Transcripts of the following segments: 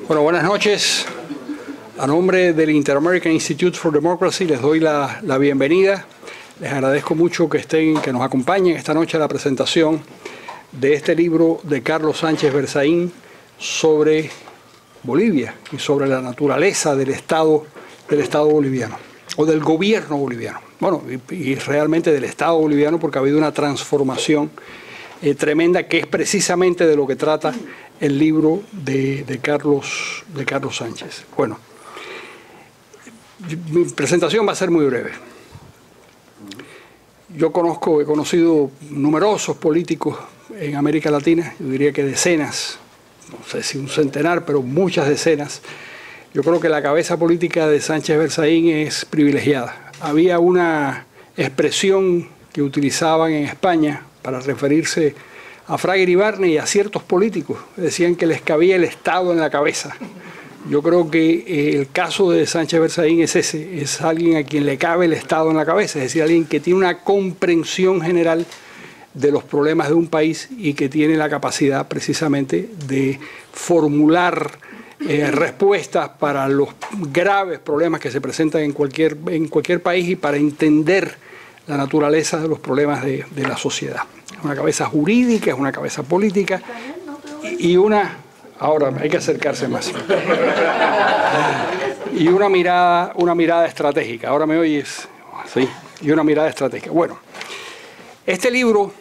Bueno, buenas noches. A nombre del Inter-American Institute for Democracy les doy la bienvenida. Les agradezco mucho que nos acompañen esta noche a la presentación de este libro de Carlos Sánchez Berzaín sobre Bolivia y sobre la naturaleza del Estado boliviano, o del gobierno boliviano. Bueno, y realmente del Estado boliviano, porque ha habido una transformación tremenda, que es precisamente de lo que trata el libro de Carlos Sánchez. Bueno, mi presentación va a ser muy breve. Yo he conocido numerosos políticos en América Latina, yo diría que decenas, no sé si un centenar, pero muchas decenas. Yo creo que la cabeza política de Sánchez Berzaín es privilegiada. Había una expresión que utilizaban en España para referirse a Fraga Iribarne y a ciertos políticos. Decían que les cabía el Estado en la cabeza. Yo creo que el caso de Sánchez Berzaín es ese, es alguien a quien le cabe el Estado en la cabeza, es decir, alguien que tiene una comprensión general de los problemas de un país y que tiene la capacidad precisamente de formular respuestas para los graves problemas que se presentan en cualquier país y para entender la naturaleza de los problemas de la sociedad. Es una cabeza jurídica, es una cabeza política y una... Ahora hay que acercarse más. Y una mirada estratégica. Ahora me oyes, sí, y una mirada estratégica. Bueno, este libro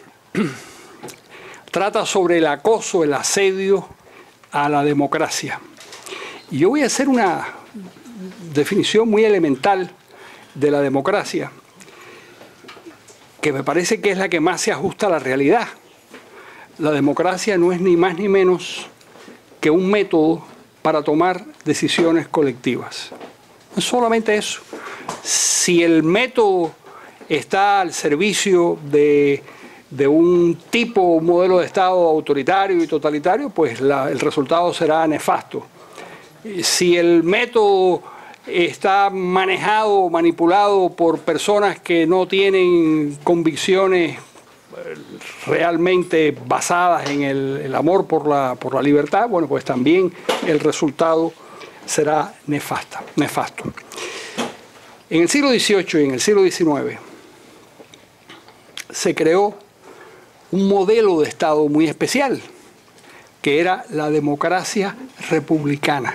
trata sobre el acoso, el asedio a la democracia. Y yo voy a hacer una definición muy elemental de la democracia, que me parece que es la que más se ajusta a la realidad. La democracia no es ni más ni menos que un método para tomar decisiones colectivas. Es solamente eso. Si el método está al servicio de un un modelo de Estado autoritario y totalitario, pues el resultado será nefasto. Si el método está manejado o manipulado por personas que no tienen convicciones realmente basadas en el amor por la libertad, bueno, pues también el resultado será nefasto. En el siglo XVIII y en el siglo XIX se creó un modelo de Estado muy especial, que era la democracia republicana,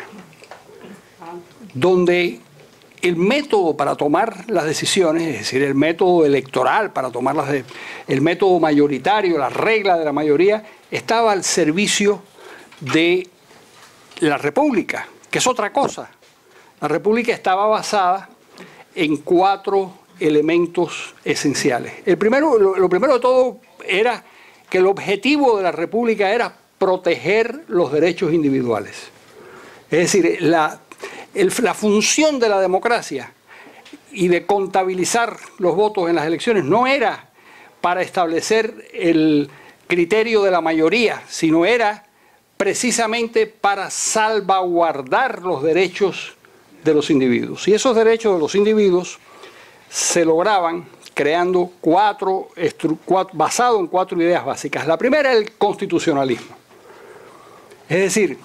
donde el método para tomar las decisiones, es decir, el método electoral para tomarlas, el método mayoritario, la regla de la mayoría, estaba al servicio de la República, que es otra cosa. La República estaba basada en 4 elementos esenciales. Lo primero de todo era que el objetivo de la República era proteger los derechos individuales. Es decir, la función de la democracia y de contabilizar los votos en las elecciones no era para establecer el criterio de la mayoría, sino era precisamente para salvaguardar los derechos de los individuos. Y esos derechos de los individuos se lograban creando basado en 4 ideas básicas. La primera es el constitucionalismo. Es decir,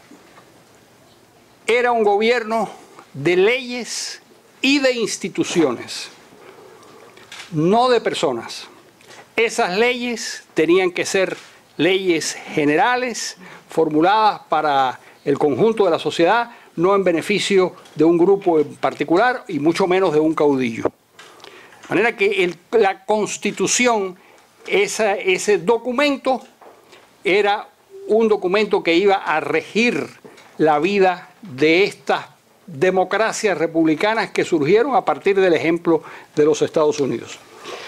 era un gobierno de leyes y de instituciones, no de personas. Esas leyes tenían que ser leyes generales, formuladas para el conjunto de la sociedad, no en beneficio de un grupo en particular y mucho menos de un caudillo. De manera que la Constitución, ese documento, era un documento que iba a regir la vida de estas democracias republicanas que surgieron a partir del ejemplo de los Estados Unidos.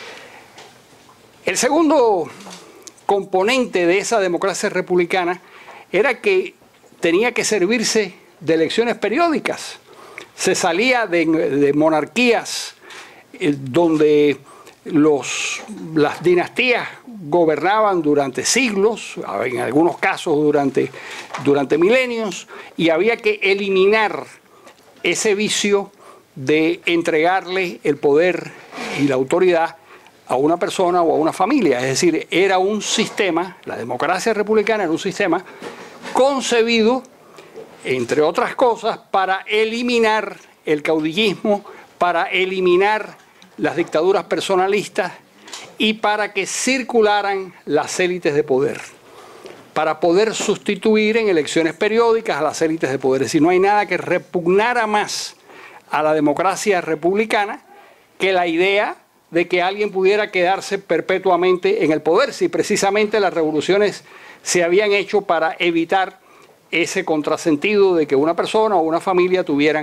El segundo componente de esa democracia republicana era que tenía que servirse de elecciones periódicas. Se salía de monarquías donde las dinastías gobernaban durante siglos, en algunos casos durante milenios, y había que eliminar ese vicio de entregarle el poder y la autoridad a una persona o a una familia. Es decir, era un sistema, la democracia republicana era un sistema concebido entre otras cosas, para eliminar el caudillismo, para eliminar las dictaduras personalistas y para que circularan las élites de poder, para poder sustituir en elecciones periódicas a las élites de poder. Es decir, no hay nada que repugnara más a la democracia republicana que la idea de que alguien pudiera quedarse perpetuamente en el poder, si precisamente las revoluciones se habían hecho para evitar ese contrasentido de que una persona o una familia tuvieran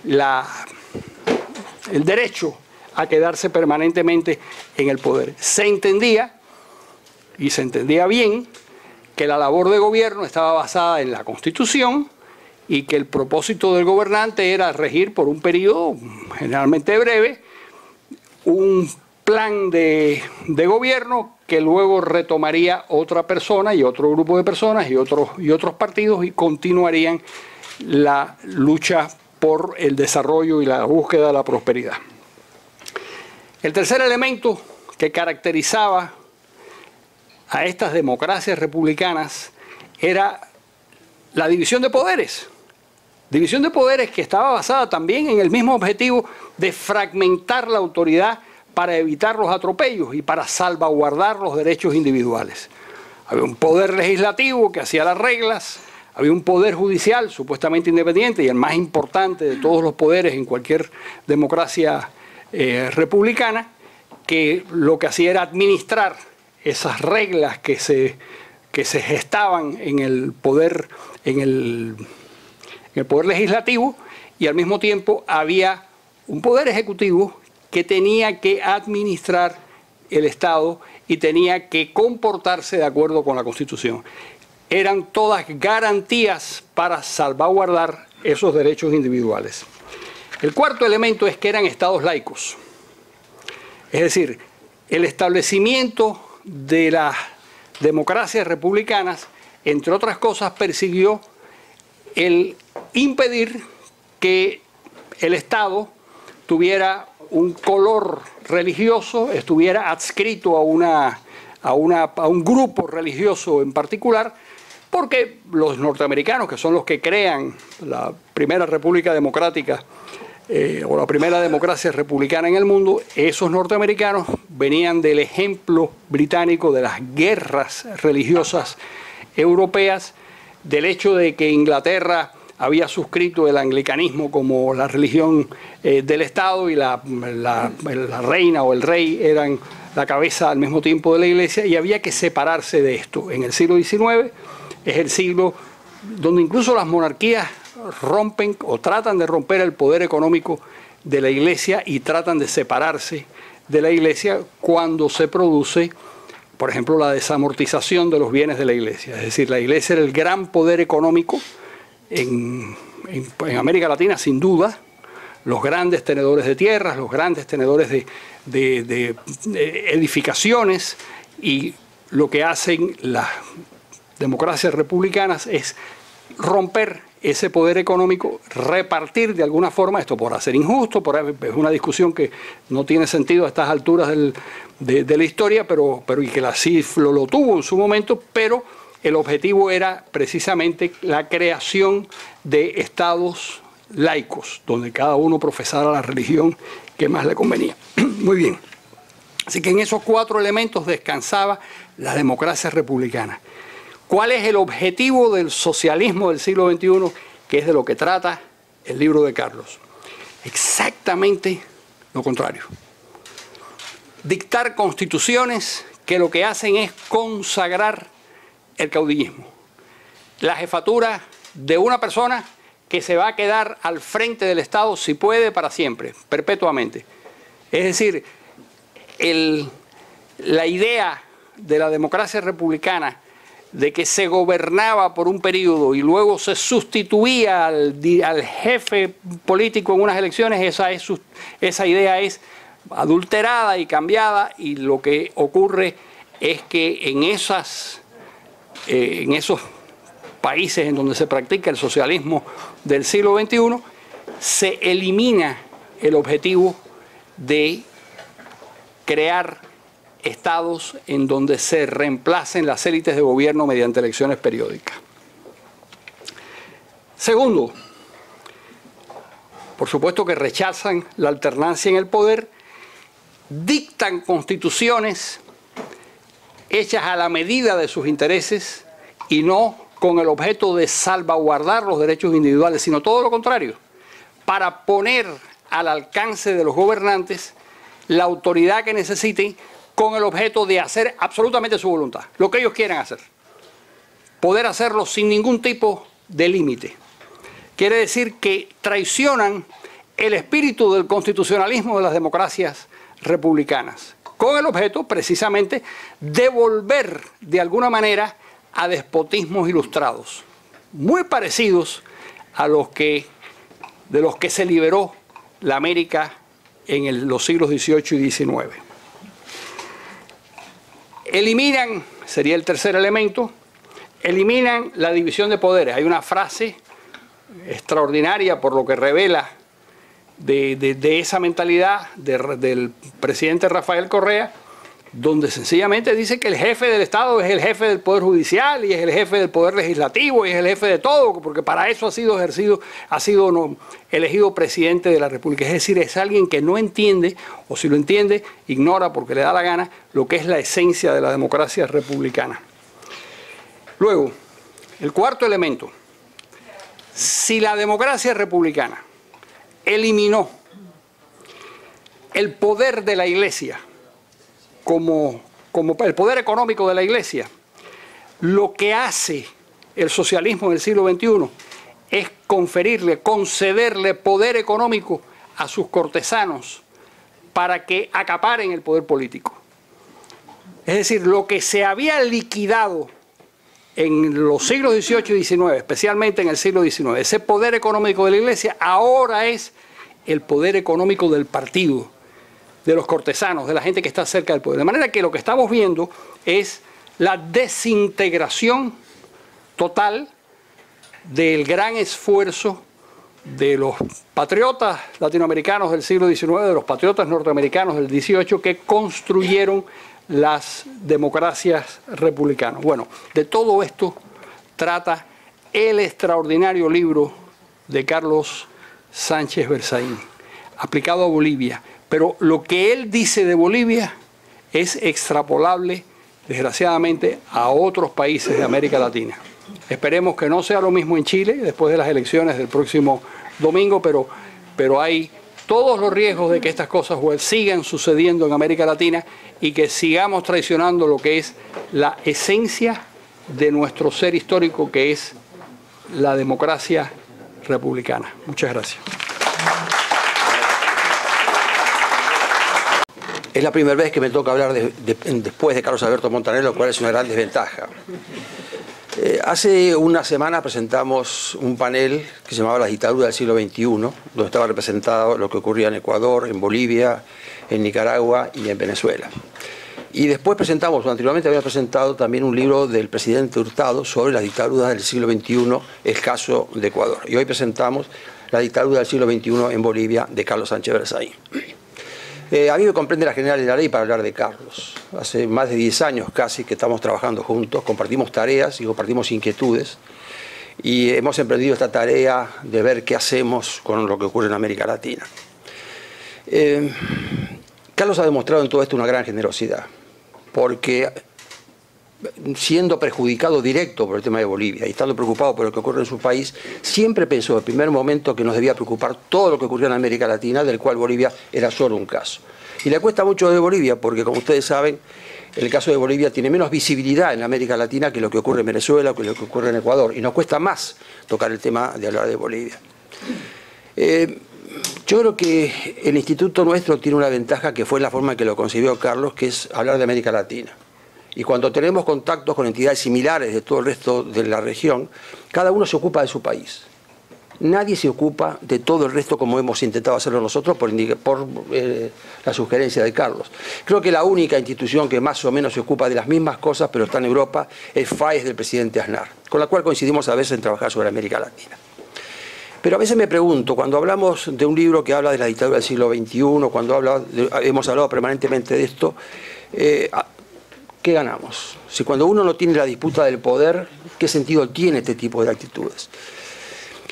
el derecho a quedarse permanentemente en el poder. Se entendía, y se entendía bien, que la labor de gobierno estaba basada en la Constitución y que el propósito del gobernante era regir por un periodo generalmente breve un plan de gobierno que luego retomaría otra persona y otro grupo de personas y otros partidos y continuarían la lucha por el desarrollo y la búsqueda de la prosperidad. El tercer elemento que caracterizaba a estas democracias republicanas era la división de poderes. División de poderes que estaba basada también en el mismo objetivo de fragmentar la autoridad para evitar los atropellos y para salvaguardar los derechos individuales. Había un poder legislativo que hacía las reglas, había un poder judicial supuestamente independiente y el más importante de todos los poderes en cualquier democracia republicana, que lo que hacía era administrar esas reglas que se gestaban en el poder legislativo, y al mismo tiempo había un poder ejecutivo que tenía que administrar el Estado y tenía que comportarse de acuerdo con la Constitución. Eran todas garantías para salvaguardar esos derechos individuales. El cuarto elemento es que eran estados laicos. Es decir, el establecimiento de las democracias republicanas, entre otras cosas, persiguió el impedir que el Estado tuviera un color religioso, estuviera adscrito a un grupo religioso en particular, porque los norteamericanos, que son los que crean la primera república democrática o la primera democracia republicana en el mundo, esos norteamericanos venían del ejemplo británico de las guerras religiosas europeas, del hecho de que Inglaterra había suscrito el anglicanismo como la religión del Estado y la reina o el rey eran la cabeza al mismo tiempo de la Iglesia, y había que separarse de esto. En el siglo XIX es el siglo donde incluso las monarquías rompen o tratan de romper el poder económico de la Iglesia y tratan de separarse de la Iglesia cuando se produce, por ejemplo, la desamortización de los bienes de la Iglesia. Es decir, la Iglesia era el gran poder económico en América Latina, sin duda. Los grandes tenedores de tierras, los grandes tenedores de edificaciones, y lo que hacen las democracias republicanas es romper ese poder económico, repartir de alguna forma, esto podrá ser injusto, es una discusión que no tiene sentido a estas alturas de la historia, pero y que sí lo tuvo en su momento, pero el objetivo era precisamente la creación de estados laicos, donde cada uno profesara la religión que más le convenía. Muy bien. Así que en esos cuatro elementos descansaba la democracia republicana. ¿Cuál es el objetivo del socialismo del siglo XXI, que es de lo que trata el libro de Carlos? Exactamente lo contrario. Dictar constituciones que lo que hacen es consagrar el caudillismo. La jefatura de una persona que se va a quedar al frente del Estado, si puede, para siempre, perpetuamente. Es decir, la idea de la democracia republicana de que se gobernaba por un periodo y luego se sustituía al jefe político en unas elecciones, esa idea es adulterada y cambiada, y lo que ocurre es que en esos países en donde se practica el socialismo del siglo XXI, se elimina el objetivo de crear estados en donde se reemplacen las élites de gobierno mediante elecciones periódicas. Segundo, por supuesto que rechazan la alternancia en el poder, dictan constituciones hechas a la medida de sus intereses y no con el objeto de salvaguardar los derechos individuales, sino todo lo contrario, para poner al alcance de los gobernantes la autoridad que necesiten con el objeto de hacer absolutamente su voluntad, lo que ellos quieran hacer. Poder hacerlo sin ningún tipo de límite. Quiere decir que traicionan el espíritu del constitucionalismo de las democracias republicanas, con el objeto precisamente de volver de alguna manera a despotismos ilustrados, muy parecidos a los de los que se liberó la América en los siglos XVIII y XIX. Eliminan, sería el tercer elemento, eliminan la división de poderes. Hay una frase extraordinaria por lo que revela de esa mentalidad del presidente Rafael Correa, donde sencillamente dice que el jefe del Estado es el jefe del Poder Judicial y es el jefe del Poder Legislativo y es el jefe de todo, porque para eso ha sido elegido presidente de la República. Es decir, es alguien que no entiende, o si lo entiende, ignora porque le da la gana lo que es la esencia de la democracia republicana. Luego, el cuarto elemento. Si la democracia republicana eliminó el poder de la Iglesia como el poder económico de la Iglesia, lo que hace el socialismo del siglo XXI es concederle poder económico a sus cortesanos para que acaparen el poder político. Es decir, lo que se había liquidado en los siglos XVIII y XIX, especialmente en el siglo XIX, ese poder económico de la Iglesia ahora es el poder económico del partido, de los cortesanos, de la gente que está cerca del poder. De manera que lo que estamos viendo es la desintegración total del gran esfuerzo de los patriotas latinoamericanos del siglo XIX, de los patriotas norteamericanos del XVIII, que construyeron las democracias republicanas. Bueno, de todo esto trata el extraordinario libro de Carlos Sánchez Berzaín, aplicado a Bolivia. Pero lo que él dice de Bolivia es extrapolable, desgraciadamente, a otros países de América Latina. Esperemos que no sea lo mismo en Chile, después de las elecciones del próximo domingo, pero hay todos los riesgos de que estas cosas sigan sucediendo en América Latina y que sigamos traicionando lo que es la esencia de nuestro ser histórico, que es la democracia republicana. Muchas gracias. Es la primera vez que me toca hablar después de Carlos Alberto Montaner, lo cual es una gran desventaja. Hace una semana presentamos un panel que se llamaba La dictadura del siglo XXI, donde estaba representado lo que ocurría en Ecuador, en Bolivia, en Nicaragua y en Venezuela. Y después anteriormente había presentado también un libro del presidente Hurtado sobre las dictaduras del siglo XXI, el caso de Ecuador. Y hoy presentamos La dictadura del siglo XXI en Bolivia, de Carlos Sánchez Berzaín. A mí me comprende la general de la ley para hablar de Carlos. Hace más de 10 años casi que estamos trabajando juntos, compartimos tareas y compartimos inquietudes. Y hemos emprendido esta tarea de ver qué hacemos con lo que ocurre en América Latina. Carlos ha demostrado en todo esto una gran generosidad, porque siendo perjudicado directo por el tema de Bolivia y estando preocupado por lo que ocurre en su país, siempre pensó en el primer momento que nos debía preocupar todo lo que ocurrió en América Latina, del cual Bolivia era solo un caso. Y le cuesta mucho de Bolivia porque, como ustedes saben, el caso de Bolivia tiene menos visibilidad en América Latina que lo que ocurre en Venezuela o que lo que ocurre en Ecuador, y nos cuesta más tocar el tema de hablar de Bolivia. Yo creo que el instituto nuestro tiene una ventaja que fue la forma en que lo concibió Carlos, que es hablar de América Latina. Y cuando tenemos contactos con entidades similares de todo el resto de la región, cada uno se ocupa de su país. Nadie se ocupa de todo el resto como hemos intentado hacerlo nosotros por la sugerencia de Carlos. Creo que la única institución que más o menos se ocupa de las mismas cosas, pero está en Europa, es FAES del presidente Aznar, con la cual coincidimos a veces en trabajar sobre América Latina. Pero a veces me pregunto, cuando hablamos de un libro que habla de la dictadura del siglo XXI, cuando hemos hablado permanentemente de esto, ¿qué ganamos? Si cuando uno no tiene la disputa del poder, ¿qué sentido tiene este tipo de actitudes?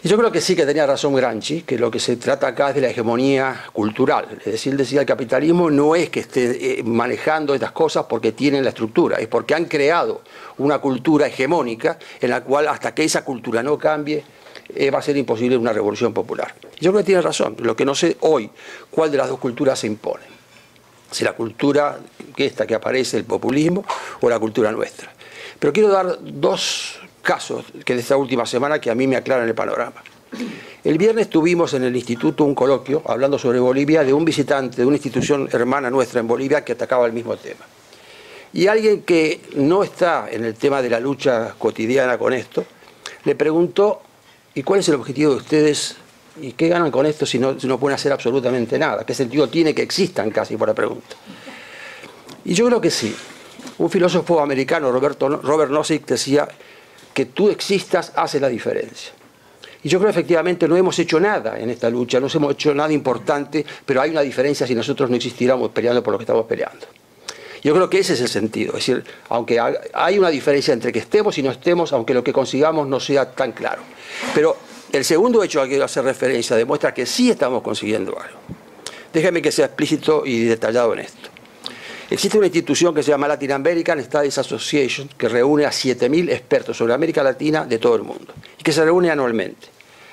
Y yo creo que sí que tenía razón Gramsci, que lo que se trata acá es de la hegemonía cultural. Es decir, él decía, el capitalismo no es que esté manejando estas cosas porque tienen la estructura, es porque han creado una cultura hegemónica en la cual hasta que esa cultura no cambie, va a ser imposible una revolución popular. Yo creo que tiene razón, lo que no sé hoy, cuál de las dos culturas se impone. Si la cultura esta que aparece, el populismo, o la cultura nuestra. Pero quiero dar dos casos que de esta última semana que a mí me aclaran el panorama. El viernes tuvimos en el instituto un coloquio hablando sobre Bolivia de un visitante de una institución hermana nuestra en Bolivia que atacaba el mismo tema. Y alguien que no está en el tema de la lucha cotidiana con esto, le preguntó, ¿y cuál es el objetivo de ustedes? ¿Y qué ganan con esto si no pueden hacer absolutamente nada? ¿Qué sentido tiene que existan casi por la pregunta? Y yo creo que sí. Un filósofo americano, Robert Nozick, decía que tú existas hace la diferencia. Y yo creo que efectivamente no hemos hecho nada en esta lucha, no hemos hecho nada importante, pero hay una diferencia si nosotros no existiéramos peleando por lo que estamos peleando. Yo creo que ese es el sentido, es decir, aunque hay una diferencia entre que estemos y no estemos, aunque lo que consigamos no sea tan claro. Pero el segundo hecho al que quiero hacer referencia demuestra que sí estamos consiguiendo algo. Déjame que sea explícito y detallado en esto. Existe una institución que se llama Latin American Studies Association, que reúne a 7.000 expertos sobre América Latina de todo el mundo, y que se reúne anualmente.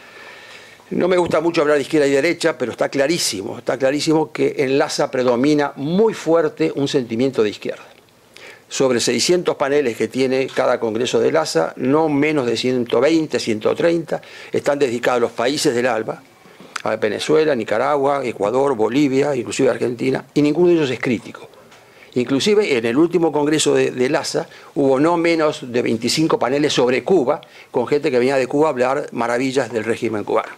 No me gusta mucho hablar de izquierda y derecha, pero está clarísimo que en LASA predomina muy fuerte un sentimiento de izquierda. Sobre 600 paneles que tiene cada congreso de LASA, no menos de 120, 130, están dedicados a los países del ALBA, a Venezuela, Nicaragua, Ecuador, Bolivia, inclusive Argentina, y ninguno de ellos es crítico. Inclusive en el último congreso de LASA hubo no menos de 25 paneles sobre Cuba, con gente que venía de Cuba a hablar maravillas del régimen cubano.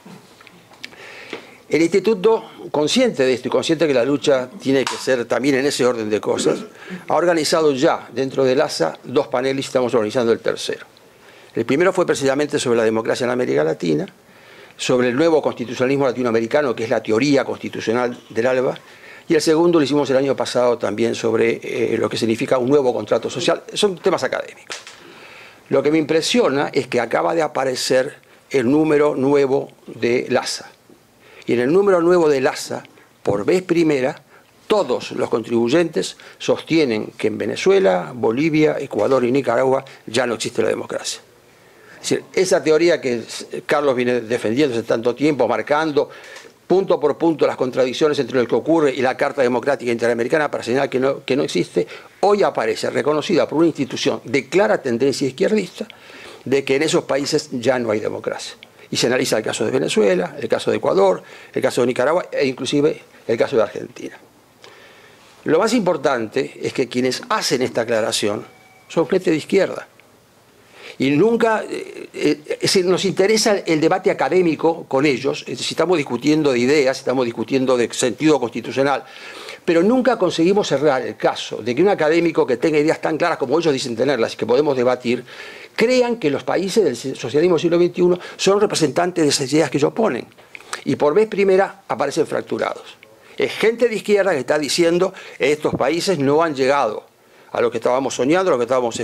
El instituto, consciente de esto y consciente que la lucha tiene que ser también en ese orden de cosas, ha organizado ya dentro de LASA 2 paneles y estamos organizando el tercero. El primero fue precisamente sobre la democracia en América Latina, sobre el nuevo constitucionalismo latinoamericano, que es la teoría constitucional del ALBA, y el segundo lo hicimos el año pasado también sobre lo que significa un nuevo contrato social. Son temas académicos. Lo que me impresiona es que acaba de aparecer el número nuevo de LASA. Y en el número nuevo de LASA, por vez primera, todos los contribuyentes sostienen que en Venezuela, Bolivia, Ecuador y Nicaragua ya no existe la democracia. Es decir, esa teoría que Carlos viene defendiendo hace tanto tiempo, marcando punto por punto las contradicciones entre lo que ocurre y la Carta Democrática Interamericana para señalar que no existe, hoy aparece reconocida por una institución de clara tendencia izquierdista de que en esos países ya no hay democracia. Y se analiza el caso de Venezuela, el caso de Ecuador, el caso de Nicaragua e inclusive el caso de Argentina. Lo más importante es que quienes hacen esta aclaración son gente de izquierda. Y nunca nos interesa el debate académico con ellos, si estamos discutiendo de ideas, si estamos discutiendo de sentido constitucional, pero nunca conseguimos cerrar el caso de que un académico que tenga ideas tan claras como ellos dicen tenerlas y que podemos debatir, crean que los países del socialismo del siglo XXI son representantes de esas ideas que ellos oponen. Y por vez primera aparecen fracturados. Es gente de izquierda que está diciendo que estos países no han llegado a lo que estábamos soñando, a lo que estábamos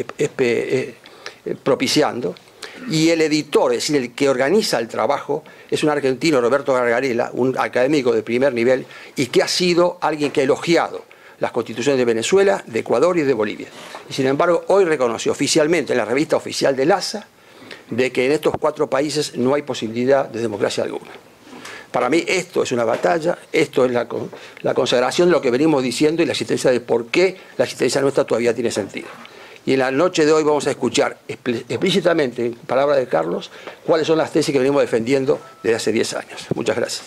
propiciando, y el editor, es decir, el que organiza el trabajo, es un argentino, Roberto Gargarella, un académico de primer nivel, y que ha sido alguien que ha elogiado las constituciones de Venezuela, de Ecuador y de Bolivia. Y sin embargo, hoy reconoció oficialmente en la revista oficial del LASA de que en estos 4 países no hay posibilidad de democracia alguna. Para mí esto es una batalla, esto es la consagración de lo que venimos diciendo y la existencia de por qué la existencia nuestra todavía tiene sentido. Y en la noche de hoy vamos a escuchar explícitamente, en palabras de Carlos, cuáles son las tesis que venimos defendiendo desde hace 10 años. Muchas gracias.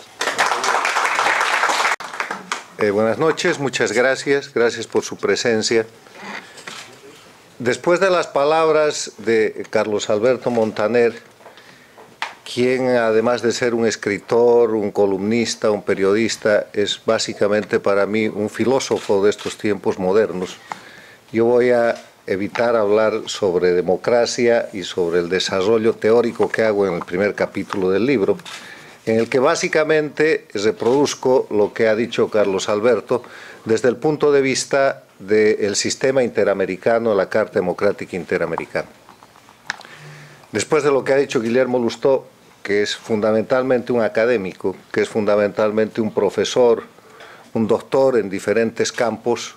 Buenas noches, muchas gracias. Gracias por su presencia. Después de las palabras de Carlos Alberto Montaner, quien además de ser un escritor, un columnista, un periodista, es básicamente para mí un filósofo de estos tiempos modernos, yo voy a evitar hablar sobre democracia y sobre el desarrollo teórico que hago en el primer capítulo del libro, en el que básicamente reproduzco lo que ha dicho Carlos Alberto desde el punto de vista del sistema interamericano, la Carta Democrática Interamericana. Después de lo que ha dicho Guillermo Lustó, que es fundamentalmente un académico, que es fundamentalmente un profesor, un doctor en diferentes campos,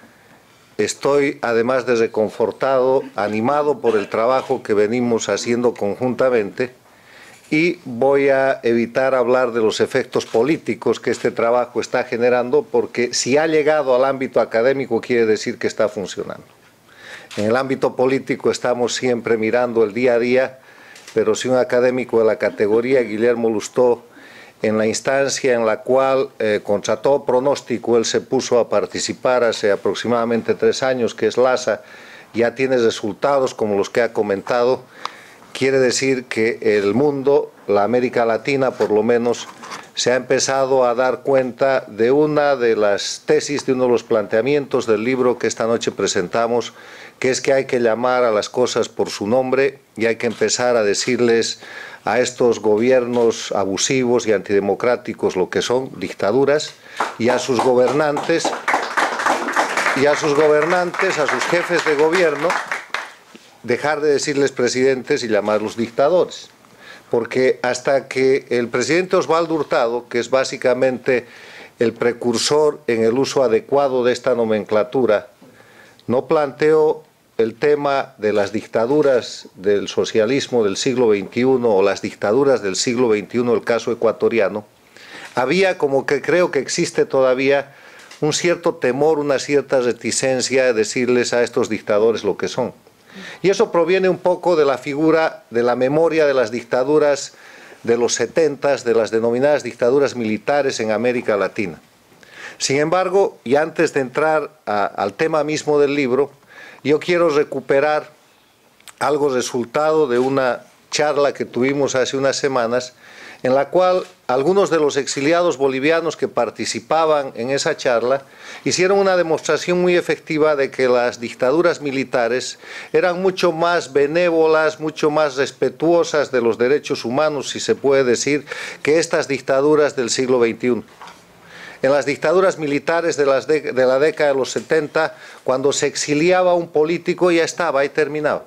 estoy, además de reconfortado, animado por el trabajo que venimos haciendo conjuntamente, y voy a evitar hablar de los efectos políticos que este trabajo está generando, porque si ha llegado al ámbito académico quiere decir que está funcionando. En el ámbito político estamos siempre mirando el día a día, pero si un académico de la categoría Guillermo Lustó, en la instancia en la cual, contra todo pronóstico, él se puso a participar hace aproximadamente 3 años, que es LASA, ya tiene resultados como los que ha comentado, quiere decir que el mundo, la América Latina por lo menos, se ha empezado a dar cuenta de una de las tesis, de uno de los planteamientos del libro que esta noche presentamos, que es que hay que llamar a las cosas por su nombre y hay que empezar a decirles a estos gobiernos abusivos y antidemocráticos lo que son, dictaduras, y a sus gobernantes, a sus jefes de gobierno, dejar de decirles presidentes y llamarlos dictadores. Porque hasta que el presidente Osvaldo Hurtado, que es básicamente el precursor en el uso adecuado de esta nomenclatura, no planteó el tema de las dictaduras del socialismo del siglo XXI o las dictaduras del siglo XXI, el caso ecuatoriano, había, como que creo que existe todavía, un cierto temor, una cierta reticencia de decirles a estos dictadores lo que son. Y eso proviene un poco de la figura, de la memoria de las dictaduras de los 70s, de las denominadas dictaduras militares en América Latina. Sin embargo, y antes de entrar al tema mismo del libro, yo quiero recuperar algo resultado de una charla que tuvimos hace unas semanas, en la cual algunos de los exiliados bolivianos que participaban en esa charla hicieron una demostración muy efectiva de que las dictaduras militares eran mucho más benévolas, mucho más respetuosas de los derechos humanos, si se puede decir, que estas dictaduras del siglo XXI. En las dictaduras militares de la década de los 70, cuando se exiliaba un político ya estaba, ahí terminaba.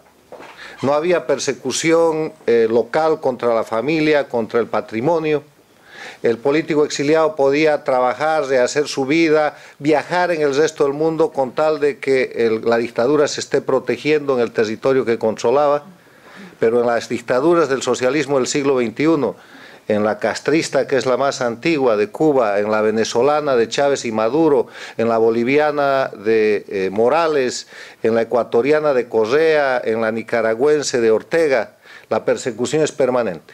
No había persecución local contra la familia, contra el patrimonio. El político exiliado podía trabajar, rehacer su vida, viajar en el resto del mundo con tal de que la dictadura se esté protegiendo en el territorio que controlaba. Pero en las dictaduras del socialismo del siglo XXI, en la castrista, que es la más antigua, de Cuba, en la venezolana de Chávez y Maduro, en la boliviana de Morales, en la ecuatoriana de Correa, en la nicaragüense de Ortega, la persecución es permanente.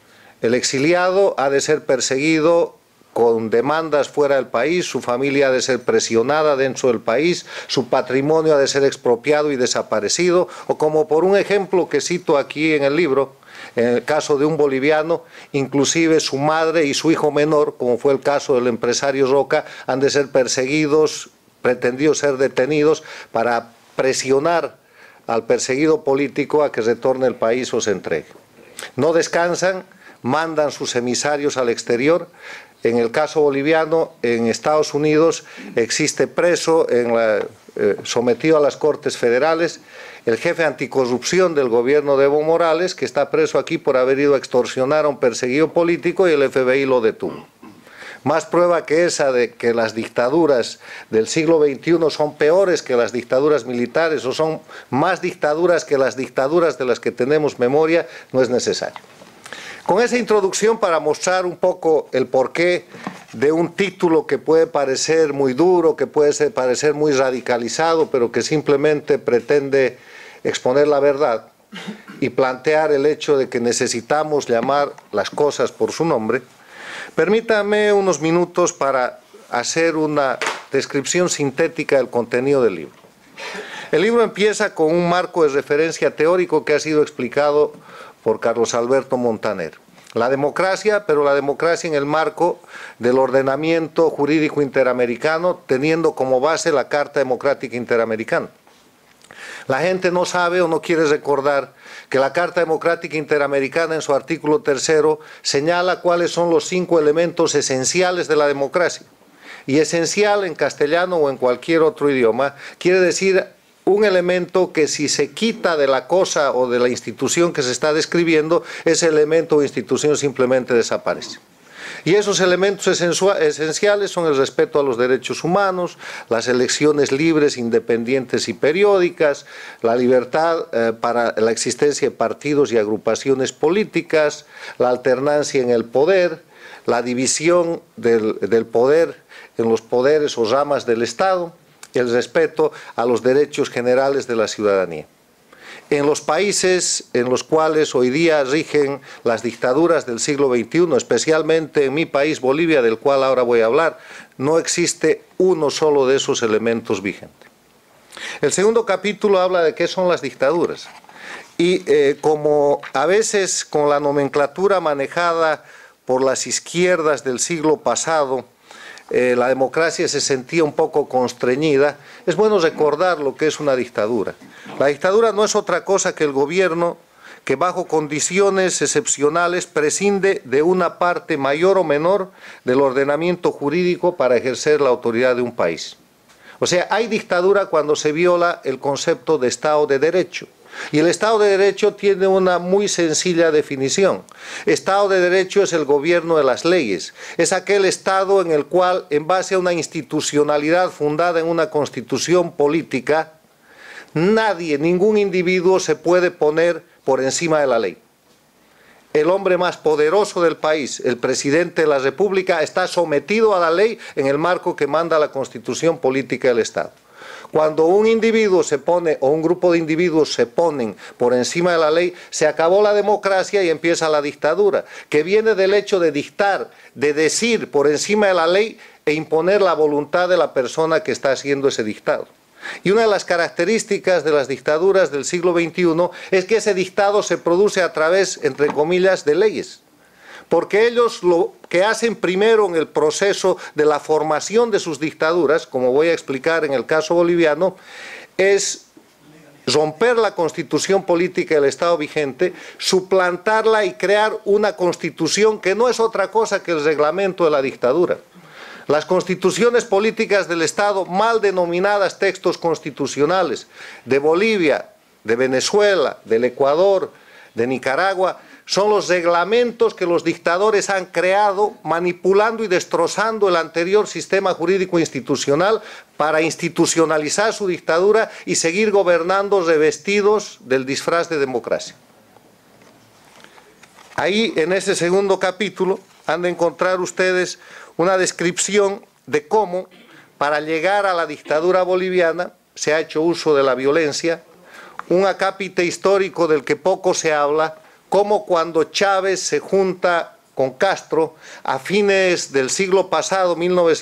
El exiliado ha de ser perseguido con demandas fuera del país, su familia ha de ser presionada dentro del país, su patrimonio ha de ser expropiado y desaparecido, o como por un ejemplo que cito aquí en el libro, en el caso de un boliviano, inclusive su madre y su hijo menor, como fue el caso del empresario Roca, han de ser perseguidos, pretendidos ser detenidos para presionar al perseguido político a que retorne al país o se entregue. No descansan, mandan sus emisarios al exterior. En el caso boliviano, en Estados Unidos existe preso, sometido a las Cortes Federales, el jefe anticorrupción del gobierno de Evo Morales, que está preso aquí por haber ido a extorsionar a un perseguido político y el FBI lo detuvo. Más prueba que esa de que las dictaduras del siglo XXI son peores que las dictaduras militares o son más dictaduras que las dictaduras de las que tenemos memoria, no es necesario. Con esa introducción para mostrar un poco el porqué de un título que puede parecer muy duro, que puede parecer muy radicalizado, pero que simplemente pretende exponer la verdad y plantear el hecho de que necesitamos llamar las cosas por su nombre, permítame unos minutos para hacer una descripción sintética del contenido del libro. El libro empieza con un marco de referencia teórico que ha sido explicado por Carlos Alberto Montaner. La democracia, pero la democracia en el marco del ordenamiento jurídico interamericano, teniendo como base la Carta Democrática Interamericana. La gente no sabe o no quiere recordar que la Carta Democrática Interamericana, en su artículo 3º, señala cuáles son los 5 elementos esenciales de la democracia. Y esencial en castellano o en cualquier otro idioma quiere decir un elemento que si se quita de la cosa o de la institución que se está describiendo, ese elemento o institución simplemente desaparece. Y esos elementos esenciales son el respeto a los derechos humanos, las elecciones libres, independientes y periódicas, la libertad para la existencia de partidos y agrupaciones políticas, la alternancia en el poder, la división del poder en los poderes o ramas del Estado, el respeto a los derechos generales de la ciudadanía. En los países en los cuales hoy día rigen las dictaduras del siglo XXI, especialmente en mi país, Bolivia, del cual ahora voy a hablar, no existe uno solo de esos elementos vigente. El segundo capítulo habla de qué son las dictaduras. Y como a veces con la nomenclatura manejada por las izquierdas del siglo pasado, la democracia se sentía un poco constreñida, es bueno recordar lo que es una dictadura. La dictadura no es otra cosa que el gobierno que bajo condiciones excepcionales prescinde de una parte mayor o menor del ordenamiento jurídico para ejercer la autoridad de un país. O sea, hay dictadura cuando se viola el concepto de Estado de Derecho. Y el Estado de Derecho tiene una muy sencilla definición. Estado de Derecho es el gobierno de las leyes. Es aquel Estado en el cual, en base a una institucionalidad fundada en una constitución política, nadie, ningún individuo se puede poner por encima de la ley. El hombre más poderoso del país, el presidente de la República, está sometido a la ley en el marco que manda la constitución política del Estado. Cuando un individuo se pone, o un grupo de individuos se ponen por encima de la ley, se acabó la democracia y empieza la dictadura, que viene del hecho de dictar, de decir por encima de la ley e imponer la voluntad de la persona que está haciendo ese dictado. Y una de las características de las dictaduras del siglo XXI es que ese dictado se produce a través, entre comillas, de leyes. Porque ellos lo que hacen primero en el proceso de la formación de sus dictaduras, como voy a explicar en el caso boliviano, es romper la constitución política del Estado vigente, suplantarla y crear una constitución que no es otra cosa que el reglamento de la dictadura. Las constituciones políticas del Estado, mal denominadas textos constitucionales, de Bolivia, de Venezuela, del Ecuador, de Nicaragua, son los reglamentos que los dictadores han creado manipulando y destrozando el anterior sistema jurídico institucional para institucionalizar su dictadura y seguir gobernando revestidos del disfraz de democracia. Ahí, en ese segundo capítulo, han de encontrar ustedes una descripción de cómo, para llegar a la dictadura boliviana, se ha hecho uso de la violencia, un acápite histórico del que poco se habla, como cuando Chávez se junta con Castro a fines del siglo pasado,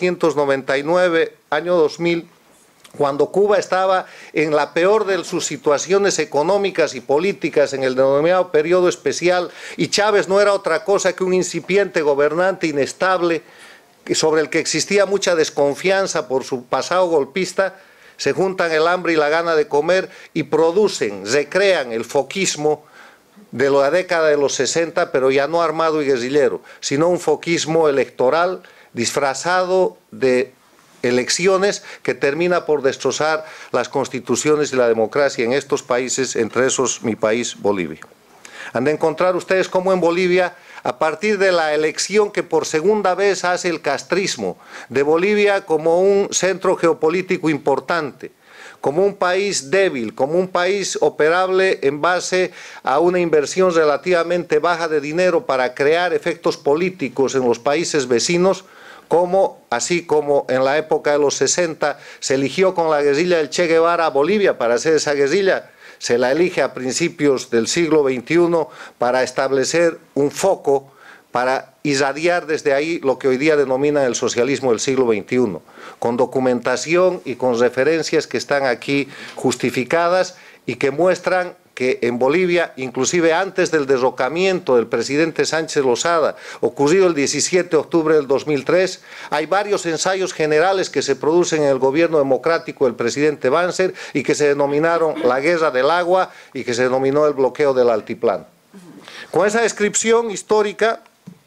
1999, año 2000, cuando Cuba estaba en la peor de sus situaciones económicas y políticas en el denominado periodo especial, y Chávez no era otra cosa que un incipiente gobernante inestable sobre el que existía mucha desconfianza por su pasado golpista, se juntan el hambre y la gana de comer y producen, recrean el foquismo de la década de los 60, pero ya no armado y guerrillero, sino un foquismo electoral disfrazado de elecciones que termina por destrozar las constituciones y la democracia en estos países, entre esos mi país, Bolivia. Han de encontrar ustedes cómo en Bolivia, a partir de la elección que por segunda vez hace el castrismo de Bolivia como un centro geopolítico importante, como un país débil, como un país operable en base a una inversión relativamente baja de dinero para crear efectos políticos en los países vecinos, como, así como en la época de los 60 se eligió con la guerrilla del Che Guevara a Bolivia para hacer esa guerrilla, se la elige a principios del siglo XXI para establecer un foco para irradiar desde ahí lo que hoy día denominan el socialismo del siglo XXI, con documentación y con referencias que están aquí justificadas y que muestran que en Bolivia, inclusive antes del derrocamiento del presidente Sánchez Lozada, ocurrido el 17 de octubre del 2003, hay varios ensayos generales que se producen en el gobierno democrático del presidente Banzer y que se denominaron la guerra del agua y que se denominó el bloqueo del altiplano. Con esa descripción histórica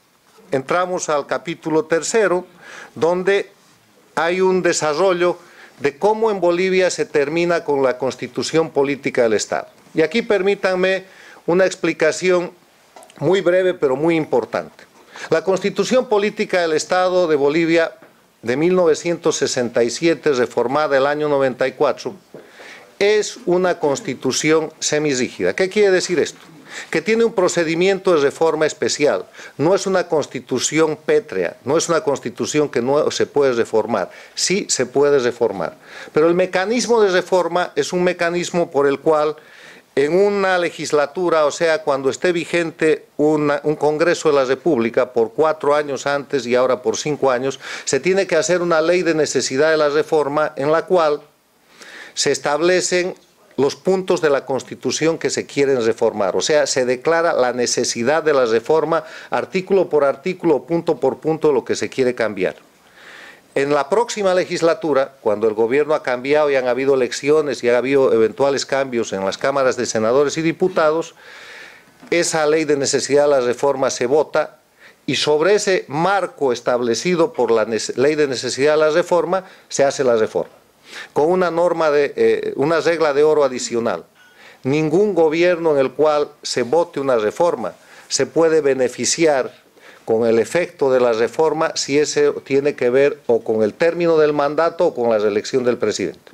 entramos al capítulo tercero, donde hay un desarrollo de cómo en Bolivia se termina con la constitución política del Estado. Y aquí permítanme una explicación muy breve pero muy importante. La constitución política del Estado de Bolivia de 1967, reformada el año 94, es una constitución semirrígida. ¿Qué quiere decir esto? Que tiene un procedimiento de reforma especial. No es una constitución pétrea, no es una constitución que no se puede reformar. Sí se puede reformar. Pero el mecanismo de reforma es un mecanismo por el cual en una legislatura, o sea, cuando esté vigente un Congreso de la República por 4 años antes y ahora por 5 años, se tiene que hacer una ley de necesidad de la reforma en la cual se establecen los puntos de la Constitución que se quieren reformar. O sea, se declara la necesidad de la reforma artículo por artículo, punto por punto, lo que se quiere cambiar. En la próxima legislatura, cuando el gobierno ha cambiado y han habido elecciones y ha habido eventuales cambios en las cámaras de senadores y diputados, esa ley de necesidad de la reforma se vota y sobre ese marco establecido por la ley de necesidad de la reforma se hace la reforma. Con una norma una regla de oro adicional. Ningún gobierno en el cual se vote una reforma se puede beneficiar con el efecto de la reforma si ese tiene que ver o con el término del mandato o con la reelección del presidente.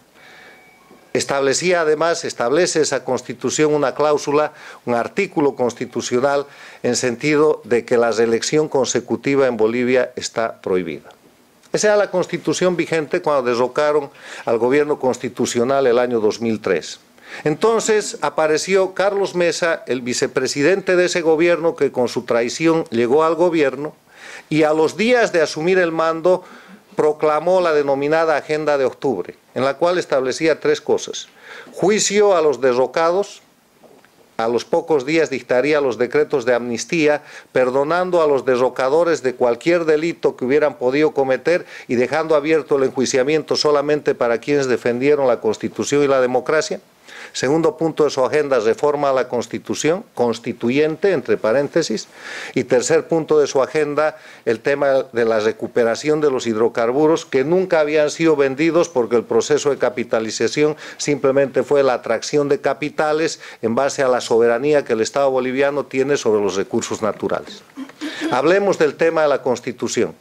Establece esa Constitución una cláusula, un artículo constitucional en sentido de que la reelección consecutiva en Bolivia está prohibida. Esa era la Constitución vigente cuando derrocaron al gobierno constitucional el año 2003. Entonces apareció Carlos Mesa, el vicepresidente de ese gobierno que con su traición llegó al gobierno y a los días de asumir el mando proclamó la denominada Agenda de Octubre, en la cual establecía 3 cosas. Juicio a los derrocados, a los pocos días dictaría los decretos de amnistía, perdonando a los derrocadores de cualquier delito que hubieran podido cometer y dejando abierto el enjuiciamiento solamente para quienes defendieron la Constitución y la democracia. Segundo punto de su agenda, reforma a la Constitución, constituyente, entre paréntesis. Y tercer punto de su agenda, el tema de la recuperación de los hidrocarburos que nunca habían sido vendidos porque el proceso de capitalización simplemente fue la atracción de capitales en base a la soberanía que el Estado boliviano tiene sobre los recursos naturales. Hablemos del tema de la Constitución.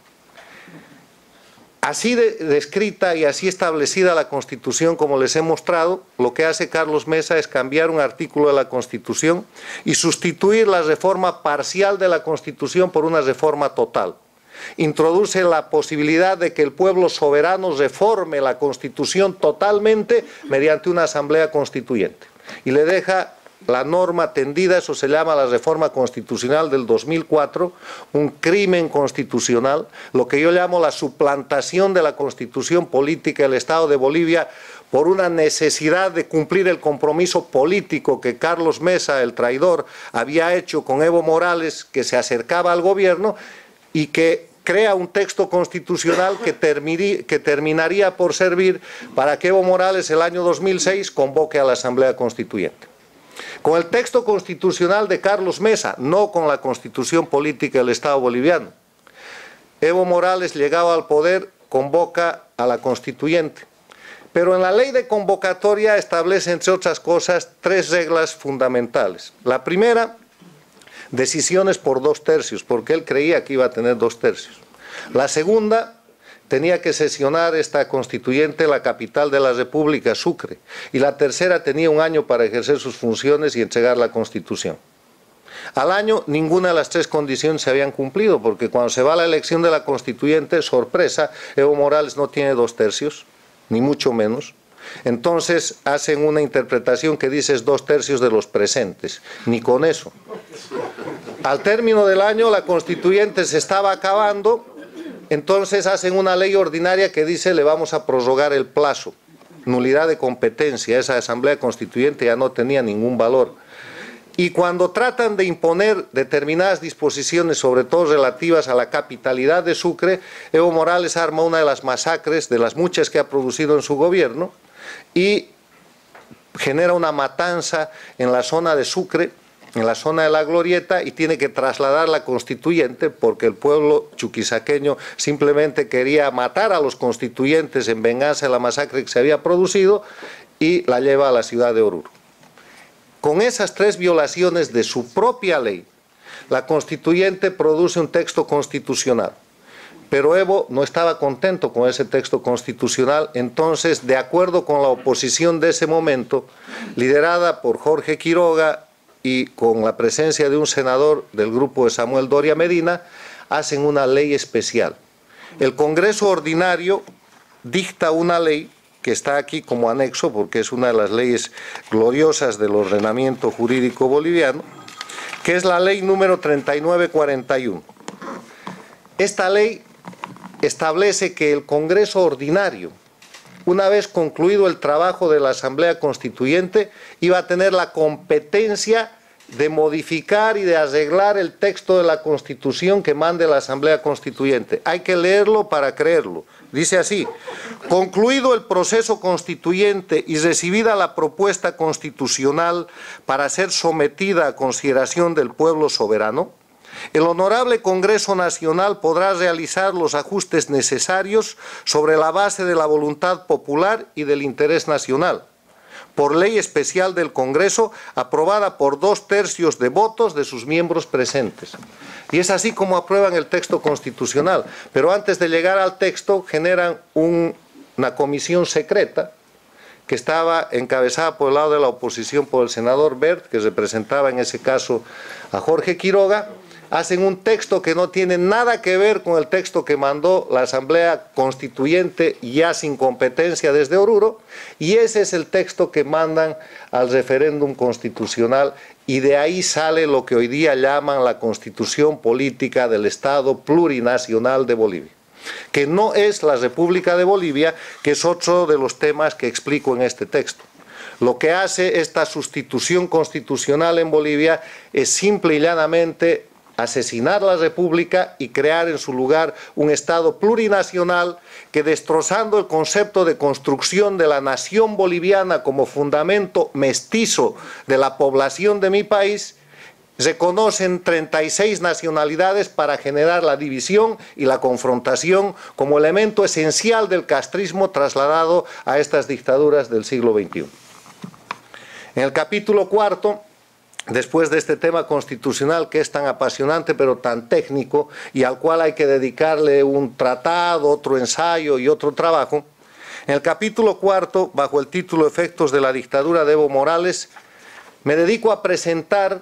Así descrita y así establecida la Constitución como les he mostrado, lo que hace Carlos Mesa es cambiar un artículo de la Constitución y sustituir la reforma parcial de la Constitución por una reforma total. Introduce la posibilidad de que el pueblo soberano reforme la Constitución totalmente mediante una asamblea constituyente y le deja la norma tendida, eso se llama la reforma constitucional del 2004, un crimen constitucional, lo que yo llamo la suplantación de la Constitución política del Estado de Bolivia por una necesidad de cumplir el compromiso político que Carlos Mesa, el traidor, había hecho con Evo Morales, que se acercaba al gobierno y que crea un texto constitucional que terminaría por servir para que Evo Morales el año 2006 convoque a la Asamblea Constituyente. Con el texto constitucional de Carlos Mesa, no con la Constitución política del Estado boliviano. Evo Morales, llegado al poder, convoca a la Constituyente. Pero en la ley de convocatoria establece, entre otras cosas, 3 reglas fundamentales. La primera, decisiones por 2/3, porque él creía que iba a tener 2/3. La segunda, tenía que sesionar esta constituyente la capital de la República, Sucre. Y la tercera, tenía 1 año para ejercer sus funciones y entregar la Constitución. Al año, ninguna de las 3 condiciones se habían cumplido, porque cuando se va a la elección de la constituyente, sorpresa, Evo Morales no tiene 2/3, ni mucho menos. Entonces hacen una interpretación que dice 2/3 de los presentes, ni con eso. Al término del año, la constituyente se estaba acabando. Entonces hacen una ley ordinaria que dice le vamos a prorrogar el plazo, nulidad de competencia, esa asamblea constituyente ya no tenía ningún valor. Y cuando tratan de imponer determinadas disposiciones, sobre todo relativas a la capitalidad de Sucre, Evo Morales arma una de las masacres, de las muchas que ha producido en su gobierno, y genera una matanza en la zona de Sucre, en la zona de la Glorieta, y tiene que trasladar la constituyente porque el pueblo chuquisaqueño simplemente quería matar a los constituyentes en venganza de la masacre que se había producido, y la lleva a la ciudad de Oruro. Con esas 3 violaciones de su propia ley, la constituyente produce un texto constitucional. Pero Evo no estaba contento con ese texto constitucional, entonces, de acuerdo con la oposición de ese momento, liderada por Jorge Quiroga y con la presencia de un senador del grupo de Samuel Doria Medina, hacen una ley especial. El Congreso Ordinario dicta una ley que está aquí como anexo, porque es una de las leyes gloriosas del ordenamiento jurídico boliviano, que es la ley número 3941. Esta ley establece que el Congreso Ordinario, una vez concluido el trabajo de la Asamblea Constituyente, iba a tener la competencia de modificar y de arreglar el texto de la Constitución que mande la Asamblea Constituyente. Hay que leerlo para creerlo. Dice así: concluido el proceso constituyente y recibida la propuesta constitucional para ser sometida a consideración del pueblo soberano, el Honorable Congreso Nacional podrá realizar los ajustes necesarios sobre la base de la voluntad popular y del interés nacional, por ley especial del Congreso, aprobada por 2/3 de votos de sus miembros presentes. Y es así como aprueban el texto constitucional. Pero antes de llegar al texto, generan una comisión secreta que estaba encabezada por el lado de la oposición por el senador Bert, que representaba en ese caso a Jorge Quiroga. Hacen un texto que no tiene nada que ver con el texto que mandó la Asamblea Constituyente ya sin competencia desde Oruro, y ese es el texto que mandan al referéndum constitucional, y de ahí sale lo que hoy día llaman la Constitución Política del Estado Plurinacional de Bolivia, que no es la República de Bolivia, que es otro de los temas que explico en este texto. Lo que hace esta sustitución constitucional en Bolivia es simple y llanamente asesinar la República y crear en su lugar un Estado plurinacional que, destrozando el concepto de construcción de la nación boliviana como fundamento mestizo de la población de mi país, reconocen 36 nacionalidades para generar la división y la confrontación como elemento esencial del castrismo trasladado a estas dictaduras del siglo XXI. En el capítulo 4, después de este tema constitucional que es tan apasionante pero tan técnico y al cual hay que dedicarle un tratado, otro ensayo y otro trabajo, en el capítulo 4, bajo el título Efectos de la dictadura de Evo Morales, me dedico a presentar